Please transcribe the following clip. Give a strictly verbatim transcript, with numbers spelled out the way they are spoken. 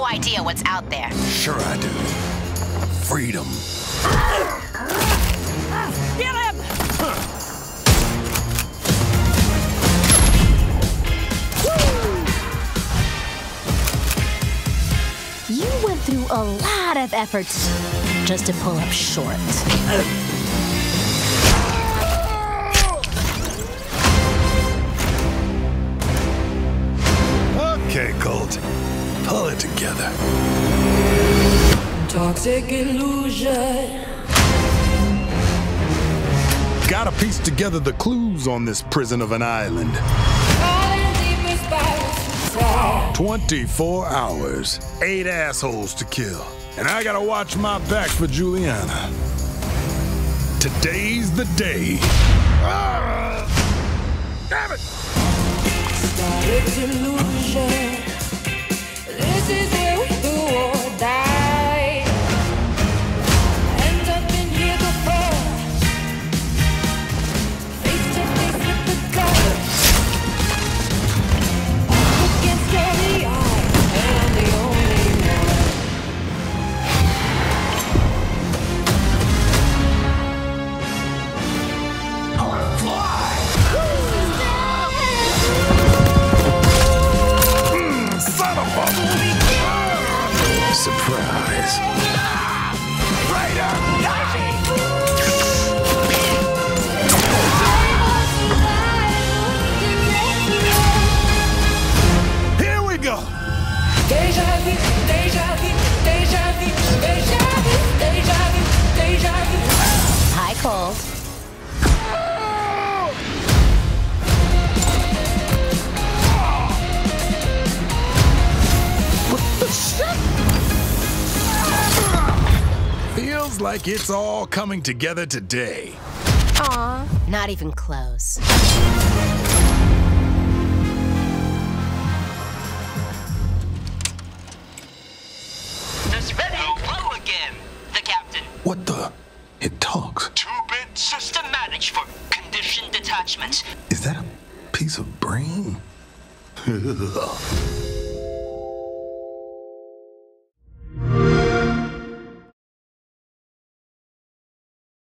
idea what's out there. Sure I do. Freedom. Get him! You went through a lot of efforts just to pull up short. Okay, Colt. Pull it together. Toxic illusion. Gotta piece together the clues on this prison of an island. twenty-four hours, eight assholes to kill. And I gotta watch my back for Juliana. Today's the day. Ah! Damn it! It's illusion. This is where we do or die. End up in here before. Face to face with the color. Against the eye, and I'm the only one. I wanna fly! Son of a... Surprise. Raider! Here we go! Deja vu, deja vu, deja vu, deja vu, deja vu, deja vu. Hi, Colt. Feels like it's all coming together today. Aw, not even close. This ready flow again, the captain. What the? It talks. Two-bit systematics for condition detachment. Is that a piece of brain?